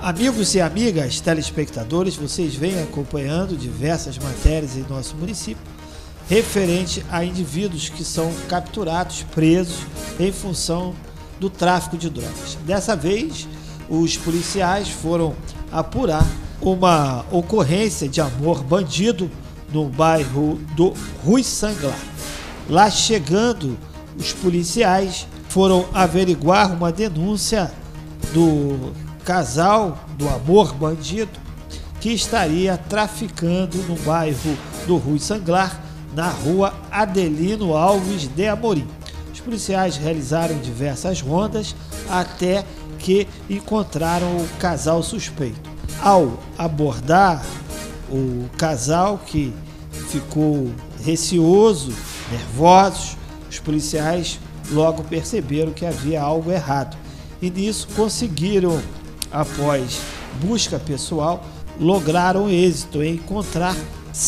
Amigos e amigas telespectadores, vocês vêm acompanhando diversas matérias em nosso município referente a indivíduos que são capturados, presos em função do tráfico de drogas. Dessa vez, os policiais foram apurar uma ocorrência de amor bandido no bairro do Rui Sanglar. Lá chegando, os policiais foram averiguar uma denúncia do casal do amor bandido que estaria traficando no bairro do Rui Sanglar, na rua Adelino Alves de Amorim. Os policiais realizaram diversas rondas até que encontraram o casal suspeito. Ao abordar o casal, que ficou receoso, nervosos, os policiais logo perceberam que havia algo errado. E nisso conseguiram, após busca pessoal, lograram êxito em encontrar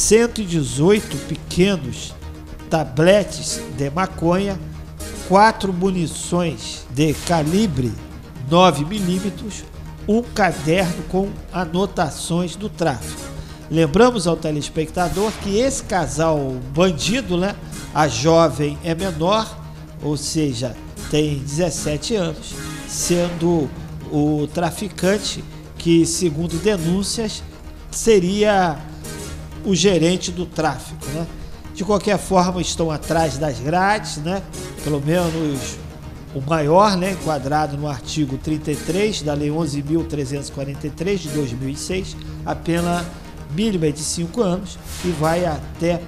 118 pequenos tabletes de maconha, 4 munições de calibre 9mm, um caderno com anotações do tráfico. Lembramos ao telespectador que esse casal bandido, a jovem é menor, ou seja, tem 17 anos, sendo o traficante que, segundo denúncias, seria o gerente do tráfico, De qualquer forma, estão atrás das grades, Pelo menos o maior, enquadrado no artigo 33 da Lei 11.343 de 2006, a pena mínima é de 5 anos e vai até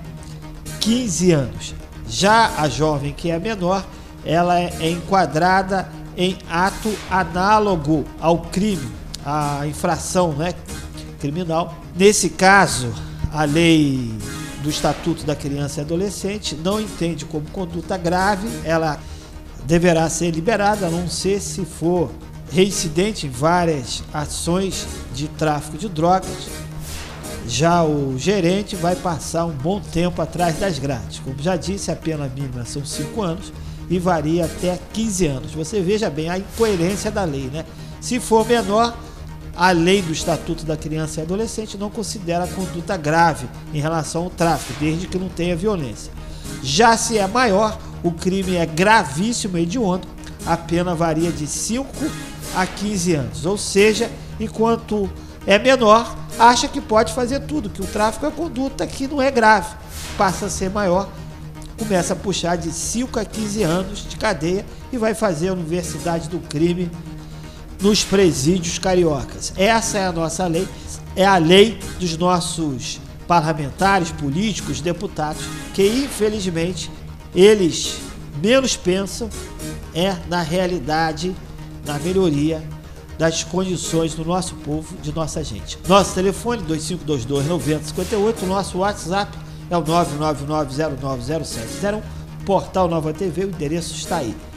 15 anos. Já a jovem, que é menor, ela é enquadrada em ato análogo ao crime, à infração criminal. Nesse caso, a lei do Estatuto da Criança e Adolescente não entende como conduta grave, ela deverá ser liberada, a não ser se for reincidente em várias ações de tráfico de drogas. Já o gerente vai passar um bom tempo atrás das grades. Como já disse, a pena mínima são 5 anos e varia até 15 anos. Você veja bem a incoerência da lei, Se for menor, a lei do Estatuto da Criança e Adolescente não considera a conduta grave em relação ao tráfico, desde que não tenha violência. Já se é maior, o crime é gravíssimo e hediondo, a pena varia de 5 a 15 anos. Ou seja, enquanto é menor, acha que pode fazer tudo, que o tráfico é conduta que não é grave. Passa a ser maior, começa a puxar de 5 a 15 anos de cadeia e vai fazer a Universidade do Crime nos presídios cariocas. Essa é a nossa lei, é a lei dos nossos parlamentares, políticos, deputados, que infelizmente eles menos pensam na realidade, na melhoria das condições do nosso povo, de nossa gente. Nosso telefone 2522-9058, nosso WhatsApp é o 999090701, Portal Nova TV, o endereço está aí.